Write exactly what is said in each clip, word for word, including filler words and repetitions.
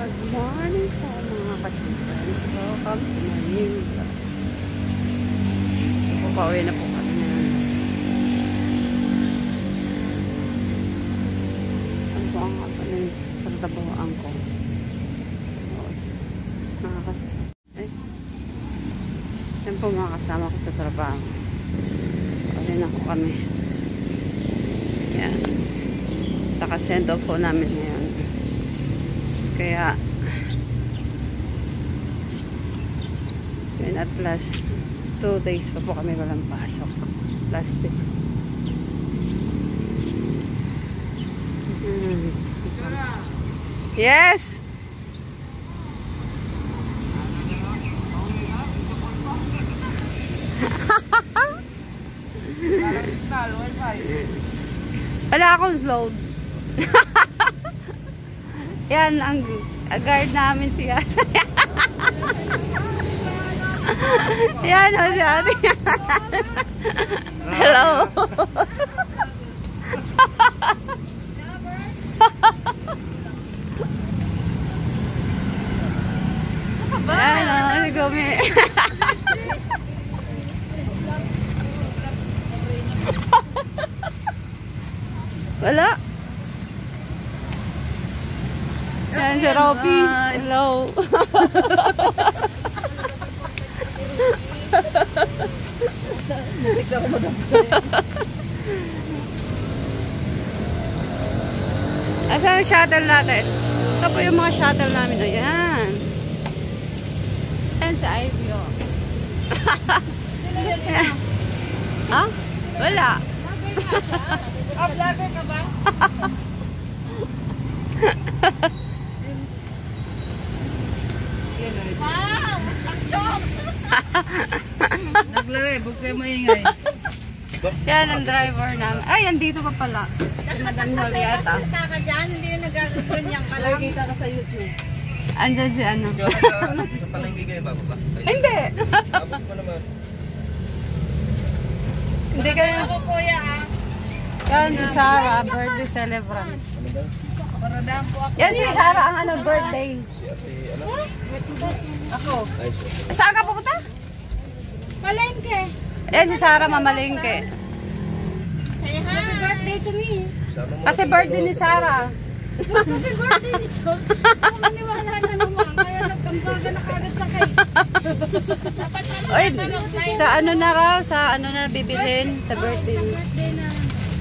Good morning po mga ka-friends. Welcome to my new vlog. Pauwi na po kami na. Ano po ang kapalay sa trabahoan ko? Nakakas... Eh. Yan po mga kasama ko sa trabaho. Pauwi na po kami. Yan. Tsaka send off po namin ngayon. Kaya at last two days pa po kami walang pasok. Plastic. Hmm. Yes! Wala akong load. Yan ang guard namin si Asa. Yan o si Ate. Hello. Yan o si Gumi. Wala. Yan si Robby. Hello. Asan ang shuttle natin? Ito po yung mga shuttle namin. Ayan. Ayan si Ivy. Ha? Wala. Ah, vlogger ka ba? Wow! Ang chok! Naglagay, huwag kayo maingay. Yan ang driver namin. Ay, andito pa pala. Maganda yata. Kita ka dyan, hindi yung nagagawin ka lang. Kita ka sa YouTube. Andyan si ano. Sa palengke kayo, bababa? Hindi. Abot mo naman. Hindi kayo. Ako kuya ah. Yan si Sarah, birthday celebrant. Paradaan po ako. Yan si Sarah, ang ano, birthday. Si ate, ano? Ako. Ay, sorry. Saan ka pupunta? Palengke. Yan si Sarah, mamalingke. Say hi. Happy birthday to me. Sama mo Kasi birthday ni Sarah. Kasi birthday ni ko. Kung maniwala na naman, kaya nagkambaga na kagad sa cake. Dapat ano, Oy, sa ano na raw, sa ano na bibilhin sa birthday. birthday na.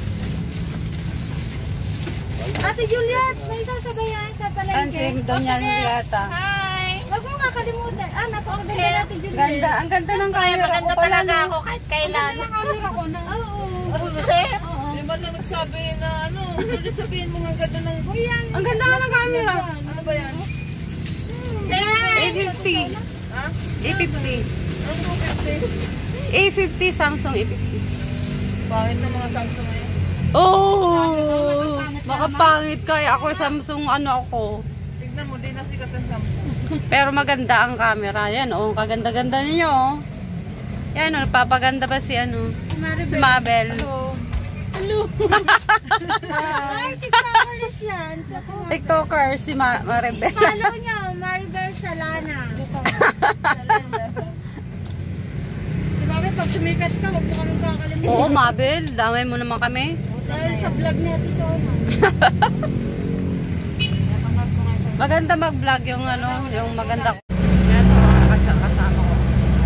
Ate Juliet, may sasabayan sa palengke. Yan si Doña Julieta. Hi! Huwag mo kakalimutan. Ah, napakaganda okay. Ate Juliet. Ganda, ang ganda ng camera ko Maganda pala. talaga ako kahit kailan. Ang ganda ng camera ko na. Oo. Kasi? Di ba na nagsabi na ano, ulit sabihin mo nga ganda ng... Ang ganda nga ng camera. Ano ba yan? Say hi! A fifty. Ha? A fifty. Ano two fifty? A fifty, Samsung A fifty. Bakit na mga Samsung ngayon? Oh! Makapangit kaya ako Samsung ano ako. Tignan mo, di nasikat ang Samsung. Pero maganda ang camera. Yan oh, kaganda-ganda niyo oh. Yan oh, papaganda pa si ano? Si Mabel. Hello. Hello! Ay, TikTokers yan. TikToker si Ma Maribel. Follow nyo, Maribel Salana. Si Mabel, pag sumikat ka, huwag mo kami kakalimutan. Oo, Mabel, damay mo naman kami. Dahil sa vlog ni Ate Shona. Maganda mag-vlog yung ano, yung maganda. Yan po, mga kasama ko.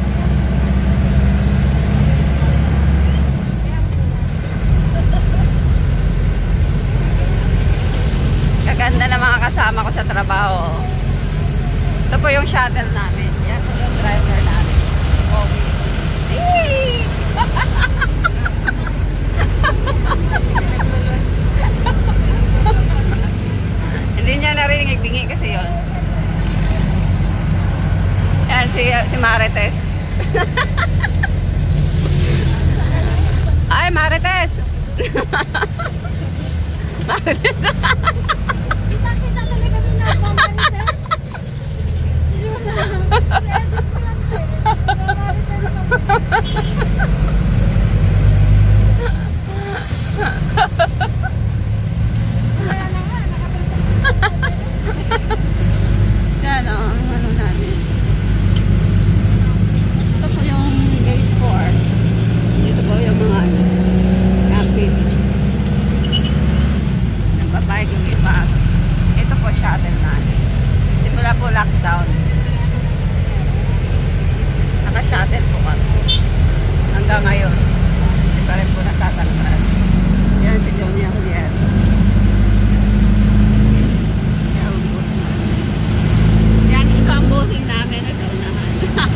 Kaganda na mga kasama ko sa trabaho. Ito po yung shuttle namin. Yan po yung driver namin. Okay. Eee! Hindi niya narinig, bingi kasi yon. Yan si, si Marites. Ay, Marites! Marites! Kita-kita talaga ni Marites. lockdown. Naka-shuttle po kami. Hanggang ngayon. Hindi pa rin po natatanggal. Yan si Johnny ako diyan. Yan, boss namin. Yan, ito ang bossing namin sa unahan.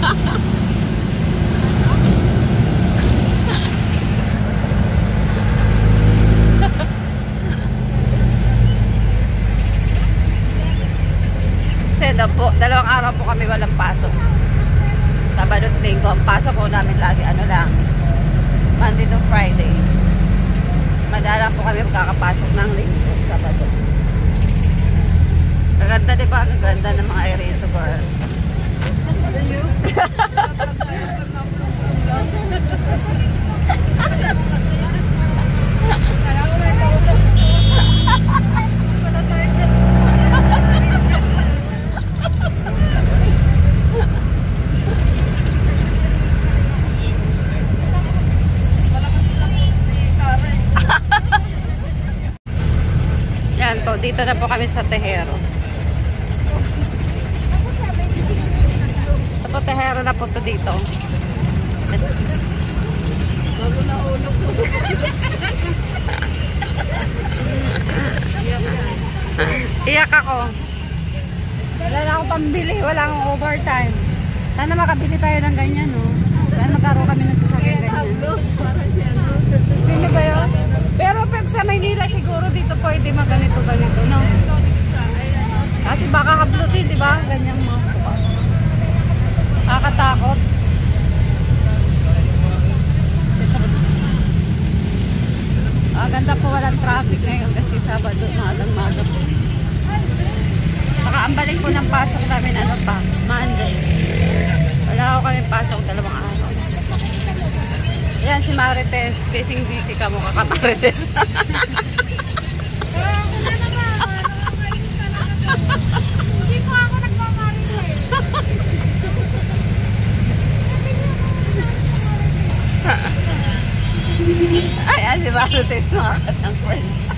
Kasi daw po, dalawang araw po kami walang pasok. Sabado at Linggo, ang pasok po namin lagi, ano lang, Monday to Friday. Madalang po kami magkakapasok ng Linggo, Sabado. Maganda diba? Ang ganda ng mga reservoir. Yan po, dito na po kami sa Tejero. Ito po, Tejero na po to dito. Bago na ulog ko. Iyak ako. Wala na akong pambili, wala akong overtime. Sana makabili tayo ng ganyan, no? Sana magkaroon kami ng sasakyan ganyan. Upload para siya. Sino ba yun? Pero pag sa Maynila siguro dito pwede maganito-ganito, no? Kasi baka hablutin, di ba? Ganyan mo. Nakakatakot. Ah, ganda po walang traffic ngayon kasi Sabado, maagang maga po. Saka ang balik po ng pasok namin, ano pa? Monday. Wala ako kami pasok dalawang araw. Yan si Marites, busy busy ka mo kakaparites. Hindi po ako nagmamarites. Ay, yan si Marites, mga kachang friends.